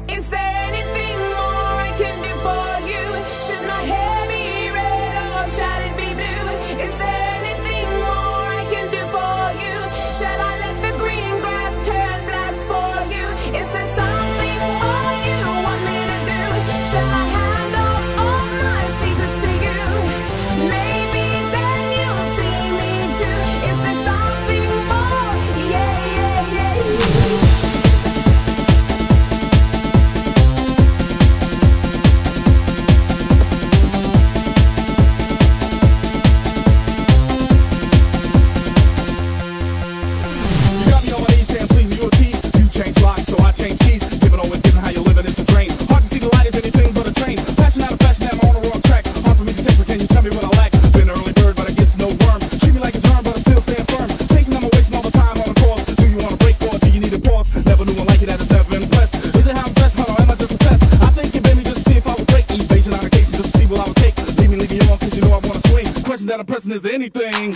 Is there anything more I can do for you? Should my hair be red or shall it be blue? Is there anything more I can do for you? Shall I let the green grass turn black for you? Is there something more you want me to do? Shall I hand off all my secrets to you? Maybe then you'll see me too. Is there something more? Yeah, yeah, yeah. That a person is anything.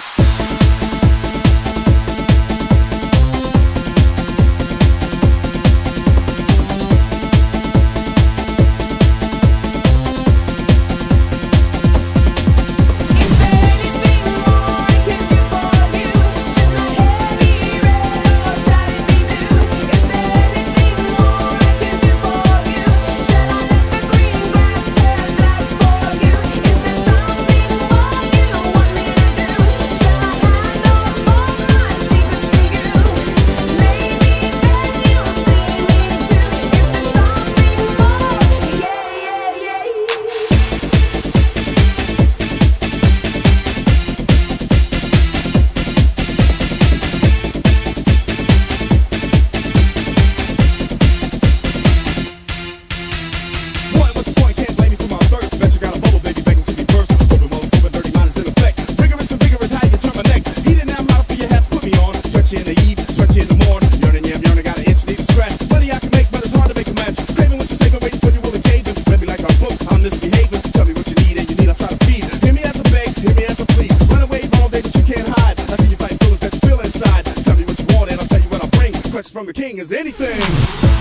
From the king is anything.